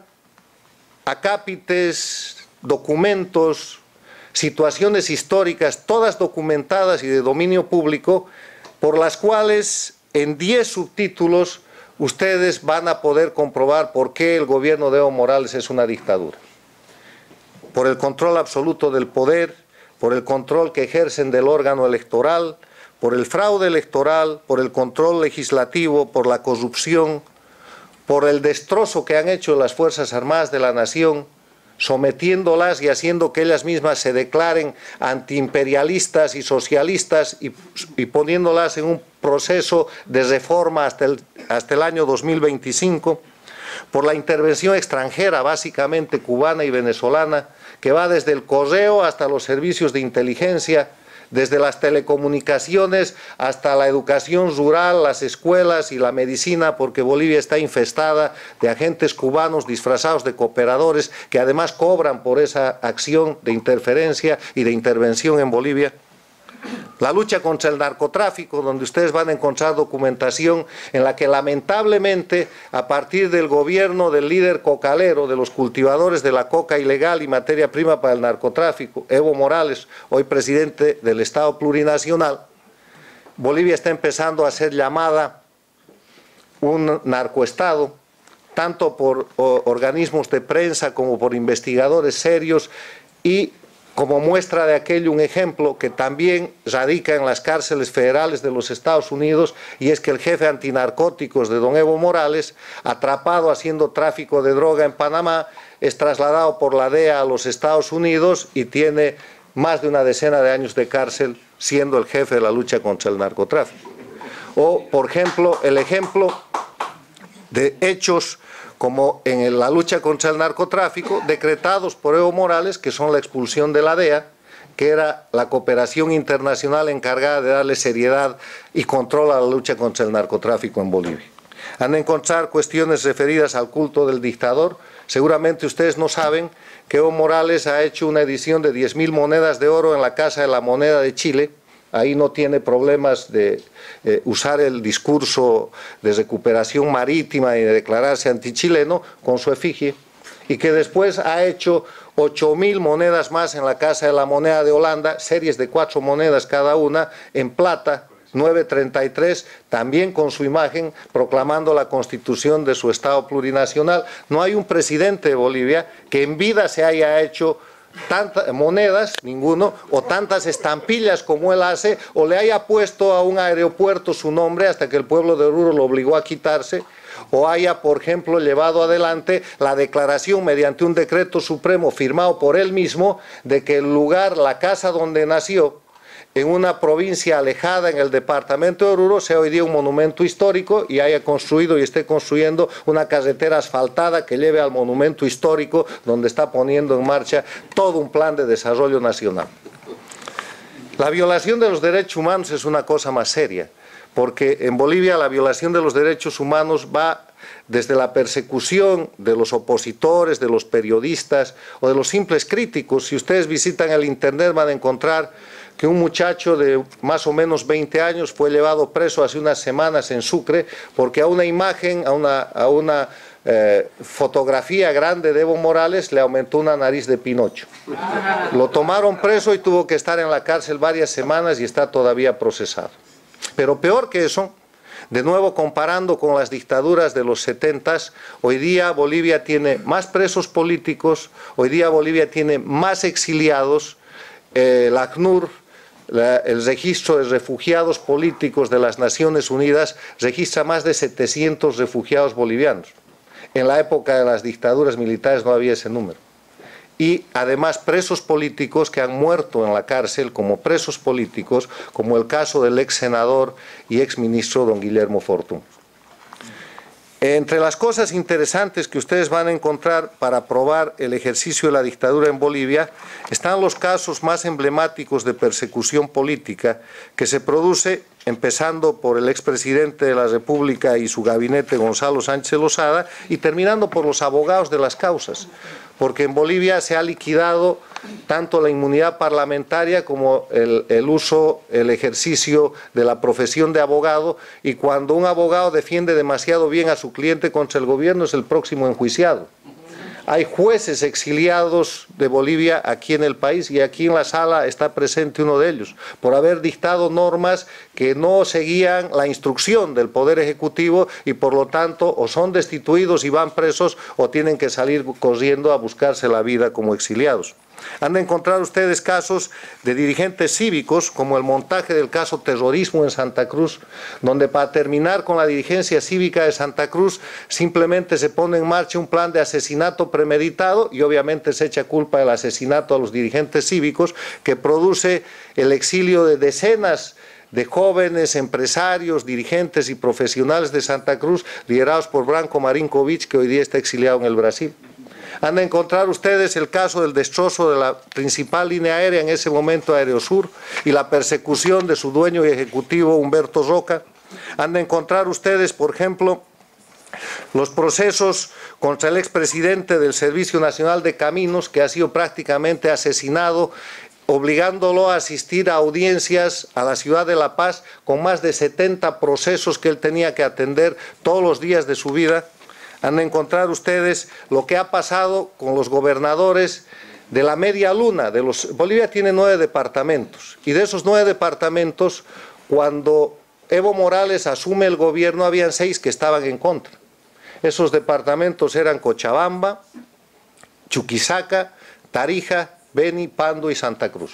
acápites, documentos, situaciones históricas, todas documentadas y de dominio público, por las cuales en 10 subtítulos ustedes van a poder comprobar por qué el gobierno de Evo Morales es una dictadura. Por el control absoluto del poder, por el control que ejercen del órgano electoral, por el fraude electoral, por el control legislativo, por la corrupción, por el destrozo que han hecho las Fuerzas Armadas de la Nación, sometiéndolas y haciendo que ellas mismas se declaren antiimperialistas y socialistas y poniéndolas en un proceso de reforma hasta el año 2025, por la intervención extranjera, básicamente cubana y venezolana, que va desde el correo hasta los servicios de inteligencia, desde las telecomunicaciones hasta la educación rural, las escuelas y la medicina, porque Bolivia está infestada de agentes cubanos disfrazados de cooperadores que además cobran por esa acción de interferencia y de intervención en Bolivia. La lucha contra el narcotráfico, donde ustedes van a encontrar documentación en la que lamentablemente, a partir del gobierno del líder cocalero, de los cultivadores de la coca ilegal y materia prima para el narcotráfico, Evo Morales, hoy presidente del Estado plurinacional, Bolivia está empezando a ser llamada un narcoestado, tanto por organismos de prensa como por investigadores serios, y como muestra de aquello un ejemplo que también radica en las cárceles federales de los Estados Unidos, y es que el jefe antinarcóticos de don Evo Morales, atrapado haciendo tráfico de droga en Panamá, es trasladado por la DEA a los Estados Unidos y tiene más de una decena de años de cárcel siendo el jefe de la lucha contra el narcotráfico. O, por ejemplo, el ejemplo de hechos como en la lucha contra el narcotráfico, decretados por Evo Morales, que son la expulsión de la DEA, que era la cooperación internacional encargada de darle seriedad y control a la lucha contra el narcotráfico en Bolivia. Han de encontrar cuestiones referidas al culto del dictador. Seguramente ustedes no saben que Evo Morales ha hecho una edición de 10.000 monedas de oro en la Casa de la Moneda de Chile. Ahí no tiene problemas de usar el discurso de recuperación marítima y de declararse antichileno con su efigie, y que después ha hecho 8.000 monedas más en la Casa de la Moneda de Holanda, series de 4 monedas cada una, en plata, 9.33, también con su imagen, proclamando la constitución de su Estado plurinacional. No hay un presidente de Bolivia que en vida se haya hecho tantas monedas, ninguno, o tantas estampillas como él hace, o le haya puesto a un aeropuerto su nombre hasta que el pueblo de Oruro lo obligó a quitarse, o haya, por ejemplo, llevado adelante la declaración mediante un decreto supremo firmado por él mismo de que el lugar, la casa donde nació, en una provincia alejada en el departamento de Oruro, sea hoy día un monumento histórico y haya construido y esté construyendo una carretera asfaltada que lleve al monumento histórico, donde está poniendo en marcha todo un plan de desarrollo nacional. La violación de los derechos humanos es una cosa más seria, porque en Bolivia la violación de los derechos humanos va desde la persecución de los opositores, de los periodistas o de los simples críticos. Si ustedes visitan el internet van a encontrar que un muchacho de más o menos 20 años fue llevado preso hace unas semanas en Sucre porque a una imagen, a una fotografía grande de Evo Morales le aumentó una nariz de Pinocho. Lo tomaron preso y tuvo que estar en la cárcel varias semanas y está todavía procesado. Pero peor que eso, de nuevo comparando con las dictaduras de los 70s, hoy día Bolivia tiene más presos políticos, hoy día Bolivia tiene más exiliados, la ACNUR, el registro de refugiados políticos de las Naciones Unidas registra más de 700 refugiados bolivianos. En la época de las dictaduras militares no había ese número. Y además presos políticos que han muerto en la cárcel como presos políticos, como el caso del ex senador y ex ministro don Guillermo Fortún. Entre las cosas interesantes que ustedes van a encontrar para probar el ejercicio de la dictadura en Bolivia están los casos más emblemáticos de persecución política que se produce empezando por el expresidente de la República y su gabinete Gonzalo Sánchez Lozada y terminando por los abogados de las causas, porque en Bolivia se ha liquidado tanto la inmunidad parlamentaria como el ejercicio de la profesión de abogado, y cuando un abogado defiende demasiado bien a su cliente contra el gobierno es el próximo enjuiciado. Hay jueces exiliados de Bolivia aquí en el país y aquí en la sala está presente uno de ellos, por haber dictado normas que no seguían la instrucción del Poder Ejecutivo y por lo tanto o son destituidos y van presos o tienen que salir corriendo a buscarse la vida como exiliados. Han de encontrar ustedes casos de dirigentes cívicos, como el montaje del caso terrorismo en Santa Cruz, donde para terminar con la dirigencia cívica de Santa Cruz simplemente se pone en marcha un plan de asesinato premeditado y obviamente se echa culpa del asesinato a los dirigentes cívicos, que produce el exilio de decenas de jóvenes empresarios, dirigentes y profesionales de Santa Cruz, liderados por Branko Marinkovic, que hoy día está exiliado en el Brasil. Han de encontrar ustedes el caso del destrozo de la principal línea aérea, en ese momento Aerosur, y la persecución de su dueño y ejecutivo Humberto Roca. Han de encontrar ustedes, por ejemplo, los procesos contra el expresidente del Servicio Nacional de Caminos, que ha sido prácticamente asesinado, obligándolo a asistir a audiencias a la ciudad de La Paz con más de 70 procesos que él tenía que atender todos los días de su vida. Han de encontrar ustedes lo que ha pasado con los gobernadores de la media luna. Bolivia tiene 9 departamentos y de esos 9 departamentos, cuando Evo Morales asume el gobierno, habían 6 que estaban en contra. Esos departamentos eran Cochabamba, Chuquisaca, Tarija, Beni, Pando y Santa Cruz.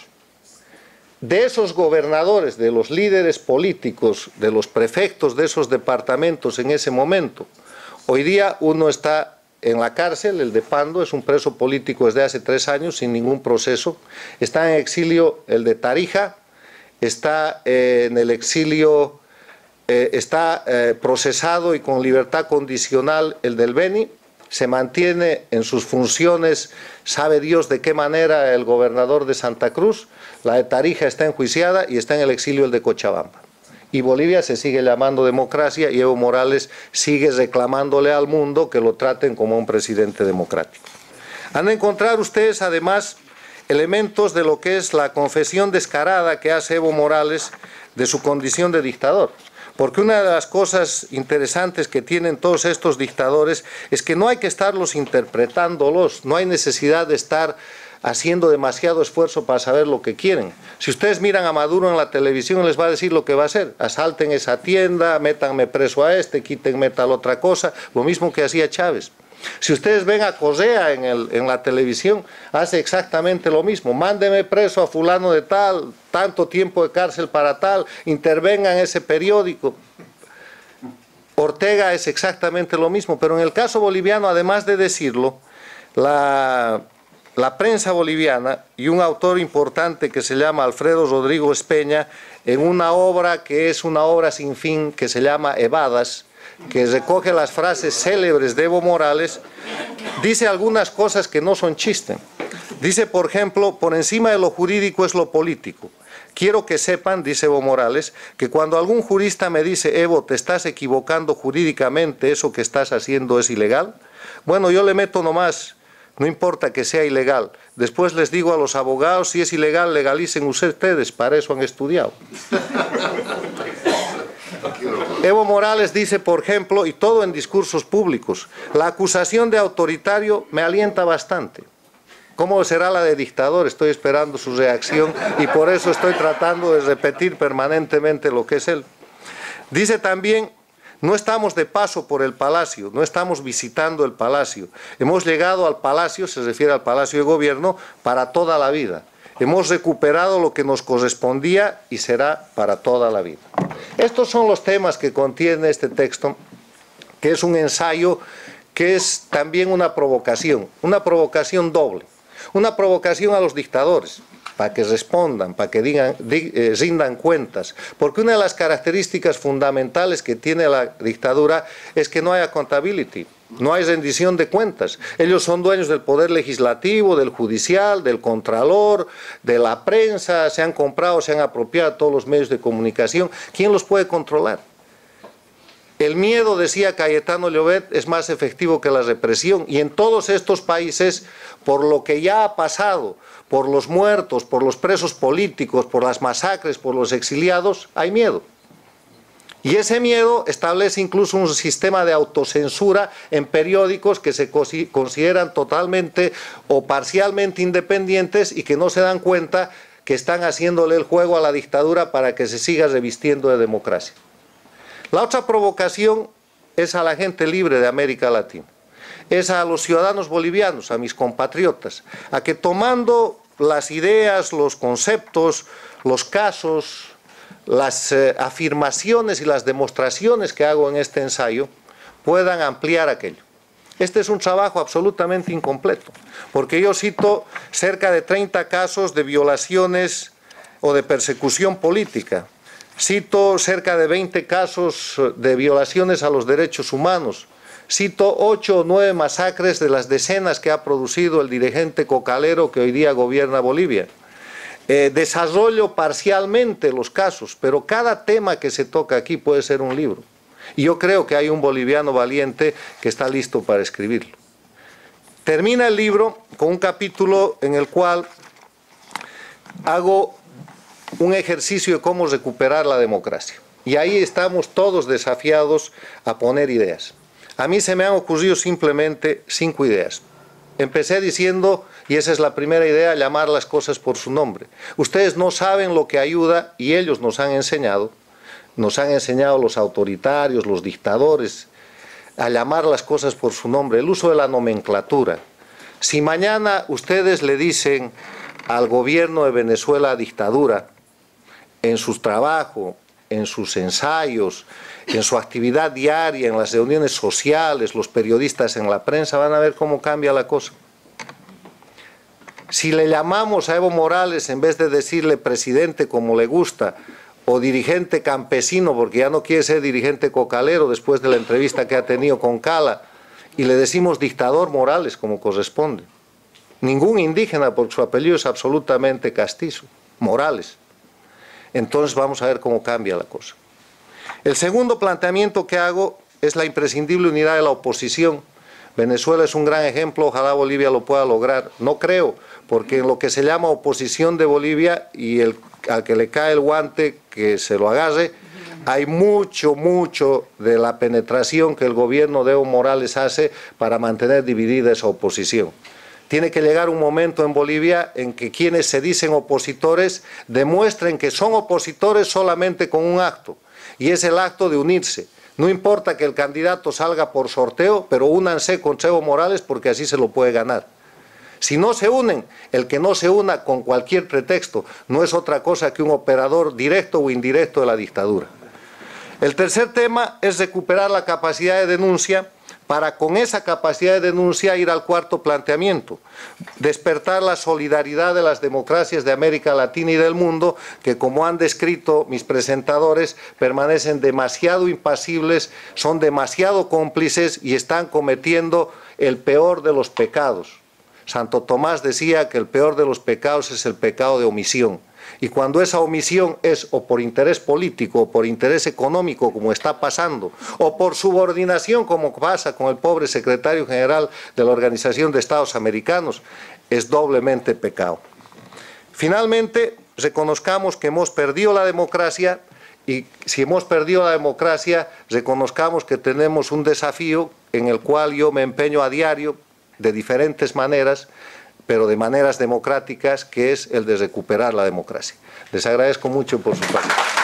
De esos gobernadores, de los líderes políticos, de los prefectos de esos departamentos en ese momento, hoy día uno está en la cárcel, el de Pando, es un preso político desde hace 3 años sin ningún proceso. Está en exilio el de Tarija, está en el exilio, está procesado y con libertad condicional el del Beni, se mantiene en sus funciones, sabe Dios de qué manera, el gobernador de Santa Cruz, la de Tarija está enjuiciada y está en el exilio el de Cochabamba. Y Bolivia se sigue llamando democracia y Evo Morales sigue reclamándole al mundo que lo traten como un presidente democrático. Han de encontrar ustedes además elementos de lo que es la confesión descarada que hace Evo Morales de su condición de dictador. Porque una de las cosas interesantes que tienen todos estos dictadores es que no hay que estarlos interpretándolos, no hay necesidad de estar haciendo demasiado esfuerzo para saber lo que quieren. Si ustedes miran a Maduro en la televisión, les va a decir lo que va a hacer. Asalten esa tienda, métanme preso a este, quítenme tal otra cosa, lo mismo que hacía Chávez. Si ustedes ven a Correa en la televisión, hace exactamente lo mismo. Mándeme preso a fulano de tal, tanto tiempo de cárcel para tal, intervenga en ese periódico. Ortega es exactamente lo mismo, pero en el caso boliviano, además de decirlo, la prensa boliviana y un autor importante que se llama Alfredo Rodrigo Espeña, en una obra que es una obra sin fin que se llama Evadas, que recoge las frases célebres de Evo Morales, dice algunas cosas que no son chiste. Dice, por ejemplo, por encima de lo jurídico es lo político. Quiero que sepan, dice Evo Morales, que cuando algún jurista me dice, Evo, te estás equivocando jurídicamente, eso que estás haciendo es ilegal, bueno, yo le meto nomás, no importa que sea ilegal. Después les digo a los abogados, si es ilegal, legalicen ustedes, para eso han estudiado. Evo Morales dice, por ejemplo, y todo en discursos públicos, la acusación de autoritario me alienta bastante. ¿Cómo será la de dictador? Estoy esperando su reacción y por eso estoy tratando de repetir permanentemente lo que es él. Dice también, no estamos de paso por el palacio, no estamos visitando el palacio. Hemos llegado al palacio, se refiere al Palacio de Gobierno, para toda la vida. Hemos recuperado lo que nos correspondía y será para toda la vida. Estos son los temas que contiene este texto, que es un ensayo, que es también una provocación doble. Una provocación a los dictadores, para que respondan, para que rindan cuentas. Porque una de las características fundamentales que tiene la dictadura es que no hay accountability. No hay rendición de cuentas. Ellos son dueños del poder legislativo, del judicial, del contralor, de la prensa, se han comprado, se han apropiado todos los medios de comunicación. ¿Quién los puede controlar? El miedo, decía Cayetano Llobet, es más efectivo que la represión. Y en todos estos países, por lo que ya ha pasado, por los muertos, por los presos políticos, por las masacres, por los exiliados, hay miedo. Y ese miedo establece incluso un sistema de autocensura en periódicos que se consideran totalmente o parcialmente independientes y que no se dan cuenta que están haciéndole el juego a la dictadura para que se siga revistiendo de democracia. La otra provocación es a la gente libre de América Latina, es a los ciudadanos bolivianos, a mis compatriotas, a que tomando las ideas, los conceptos, los casos, las afirmaciones y las demostraciones que hago en este ensayo puedan ampliar aquello. Este es un trabajo absolutamente incompleto, porque yo cito cerca de 30 casos de violaciones o de persecución política, cito cerca de 20 casos de violaciones a los derechos humanos, cito 8 o 9 masacres de las decenas que ha producido el dirigente cocalero que hoy día gobierna Bolivia. Desarrollo parcialmente los casos, pero cada tema que se toca aquí puede ser un libro. Y yo creo que hay un boliviano valiente que está listo para escribirlo. Termina el libro con un capítulo en el cual hago un ejercicio de cómo recuperar la democracia. Y ahí estamos todos desafiados a poner ideas. A mí se me han ocurrido simplemente 5 ideas. Empecé diciendo, y esa es la primera idea, llamar las cosas por su nombre. Ustedes no saben lo que ayuda y ellos nos han enseñado los autoritarios, los dictadores, a llamar las cosas por su nombre, el uso de la nomenclatura. Si mañana ustedes le dicen al gobierno de Venezuela dictadura, en su trabajo, en sus ensayos, en su actividad diaria, en las reuniones sociales, los periodistas en la prensa, van a ver cómo cambia la cosa. Si le llamamos a Evo Morales, en vez de decirle presidente como le gusta, o dirigente campesino, porque ya no quiere ser dirigente cocalero después de la entrevista que ha tenido con Cala, y le decimos dictador Morales como corresponde. Ningún indígena, porque su apellido es absolutamente castizo, Morales. Entonces vamos a ver cómo cambia la cosa. El segundo planteamiento que hago es la imprescindible unidad de la oposición. Venezuela es un gran ejemplo, ojalá Bolivia lo pueda lograr. No creo, porque en lo que se llama oposición de Bolivia, y al que le cae el guante, que se lo agarre, hay mucho de la penetración que el gobierno de Evo Morales hace para mantener dividida esa oposición. Tiene que llegar un momento en Bolivia en que quienes se dicen opositores demuestren que son opositores solamente con un acto, y es el acto de unirse. No importa que el candidato salga por sorteo, pero únanse con Evo Morales porque así se lo puede ganar. Si no se unen, el que no se una con cualquier pretexto no es otra cosa que un operador directo o indirecto de la dictadura. El tercer tema es recuperar la capacidad de denuncia para con esa capacidad de denuncia ir al cuarto planteamiento, despertar la solidaridad de las democracias de América Latina y del mundo que, como han descrito mis presentadores, permanecen demasiado impasibles, son demasiado cómplices y están cometiendo el peor de los pecados. Santo Tomás decía que el peor de los pecados es el pecado de omisión. Y cuando esa omisión es o por interés político o por interés económico, como está pasando, o por subordinación, como pasa con el pobre secretario general de la Organización de Estados Americanos, es doblemente pecado. Finalmente, reconozcamos que hemos perdido la democracia, y si hemos perdido la democracia, reconozcamos que tenemos un desafío en el cual yo me empeño a diario, de diferentes maneras, pero de maneras democráticas, que es el de recuperar la democracia. Les agradezco mucho por su participación.